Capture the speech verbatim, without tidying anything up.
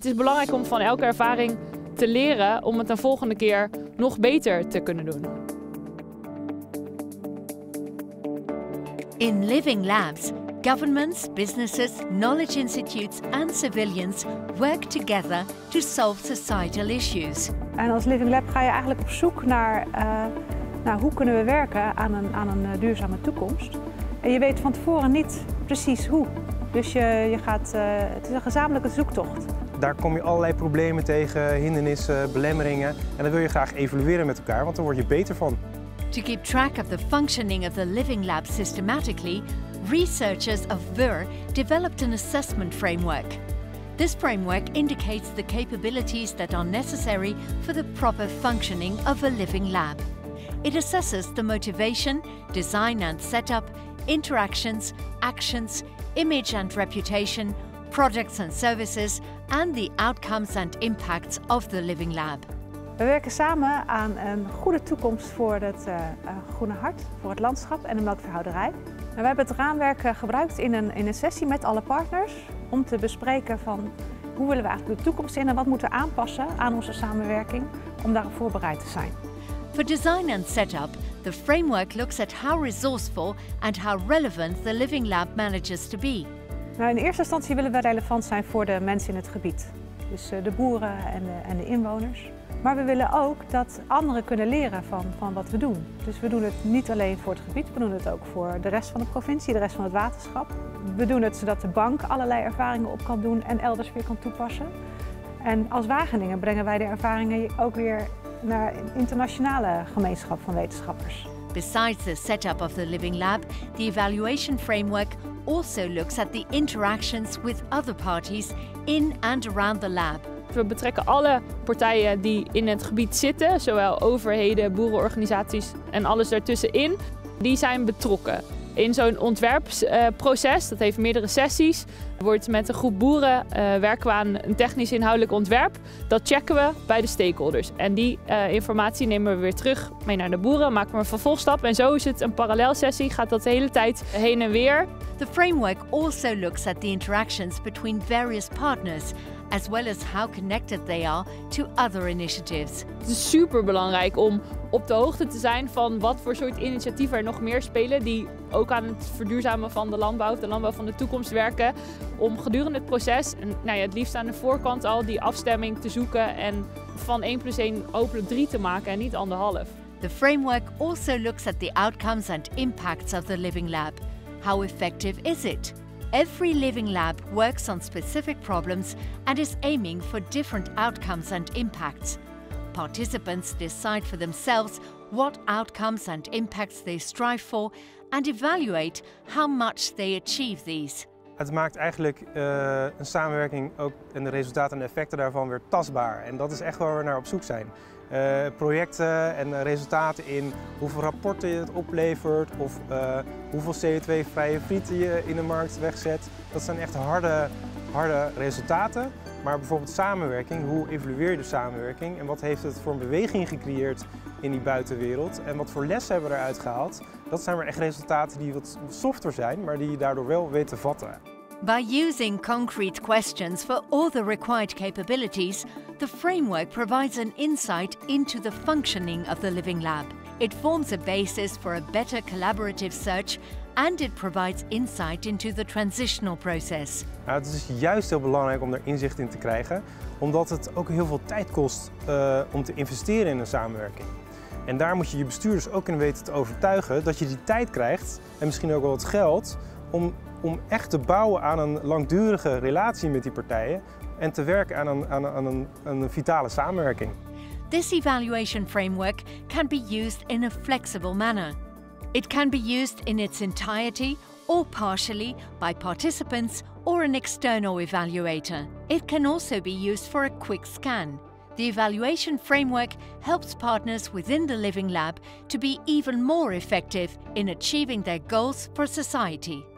Het is belangrijk om van elke ervaring te leren om het een volgende keer nog beter te kunnen doen. In living labs, governments, businesses, knowledge institutes and civilians work together to solve societal issues. En als Living Lab ga je eigenlijk op zoek naar, uh, naar hoe kunnen we werken aan een, aan een uh, duurzame toekomst. En je weet van tevoren niet precies hoe. Dus je, je gaat, uh, het is een gezamenlijke zoektocht. Daar kom je allerlei problemen tegen, hindernissen, belemmeringen. En dat wil je graag evalueren met elkaar, want daar word je beter van. To keep track of the functioning of the Living Lab systematically, researchers of V U R developed an assessment framework. This framework indicates the capabilities that are necessary for the proper functioning of a living lab. It assesses the motivation, design and setup, interactions, actions, image and reputation, products and services, and the outcomes and impacts of the Living Lab. We werken samen aan een goede toekomst voor het uh, groene hart, voor het landschap en de melkveehouderij. En we hebben het raamwerk uh, gebruikt in een, in een sessie met alle partners om te bespreken van hoe willen we eigenlijk de toekomst in en wat moeten we aanpassen aan onze samenwerking om daarop voorbereid te zijn. For design and setup, the framework looks at how resourceful and how relevant the Living Lab manages to be. Nou, in eerste instantie willen we relevant zijn voor de mensen in het gebied. Dus uh, de boeren en de, en de inwoners. Maar we willen ook dat anderen kunnen leren van, van wat we doen. Dus we doen het niet alleen voor het gebied, we doen het ook voor de rest van de provincie, de rest van het waterschap. We doen het zodat de bank allerlei ervaringen op kan doen en elders weer kan toepassen. En als Wageningen brengen wij de ervaringen ook weer naar een internationale gemeenschap van wetenschappers. Besides the setup of the Living Lab, the evaluation framework also looks at the interactions with other parties in and around the lab. We betrekken alle partijen die in het gebied zitten, zowel overheden, boerenorganisaties en alles daartussenin. Die zijn betrokken in zo'n ontwerpproces. Dat heeft meerdere sessies. Wordt met een groep boeren uh, werken we aan een technisch inhoudelijk ontwerp. Dat checken we bij de stakeholders. En die uh, informatie nemen we weer terug mee naar de boeren, maken we een vervolgstap. En zo is het een parallelsessie, gaat dat de hele tijd heen en weer. The framework also looks at the interactions between various partners, as well as how connected they are to other initiatives. Het is super belangrijk om op de hoogte te zijn van wat voor soort initiatieven er nog meer spelen die ook aan het verduurzamen van de landbouw of de landbouw van de toekomst werken. Om gedurende het proces, en nou ja, het liefst aan de voorkant al, die afstemming te zoeken en van één plus één hopelijk drie te maken en niet anderhalf. The framework also looks at the outcomes and impacts of the Living Lab. How effective is it? Every Living Lab works on specific problems and is aiming for different outcomes and impacts. Participants decide for themselves what outcomes and impacts they strive for and evaluate how much they achieve these. Het maakt eigenlijk uh, een samenwerking ook en de resultaten en de effecten daarvan weer tastbaar. En dat is echt waar we naar op zoek zijn. Uh, projecten en resultaten in hoeveel rapporten je het oplevert of uh, hoeveel C O twee vrije frieten je in de markt wegzet. Dat zijn echt harde, harde resultaten. Maar bijvoorbeeld samenwerking, hoe evalueer je de samenwerking en wat heeft het voor een beweging gecreëerd in die buitenwereld en wat voor lessen hebben we eruit gehaald. Dat zijn maar echt resultaten die wat softer zijn, maar die je daardoor wel weet te vatten. By using concrete questions for all the required capabilities, the framework provides an insight into the functioning of the Living Lab. It forms a basis for a better collaborative search and it provides insight into the transitional process. Nou, het is juist heel belangrijk om er inzicht in te krijgen, omdat het ook heel veel tijd kost uh, om te investeren in een samenwerking. En daar moet je je bestuurders ook in weten te overtuigen dat je die tijd krijgt en misschien ook wel het geld om, om echt te bouwen aan een langdurige relatie met die partijen en te werken aan een, aan een, aan een, aan een vitale samenwerking. This evaluation framework can be used in a flexible manner. It can be used in its entirety or partially by participants or an external evaluator. It can also be used for a quick scan. The evaluation framework helps partners within the Living Lab to be even more effective in achieving their goals for society.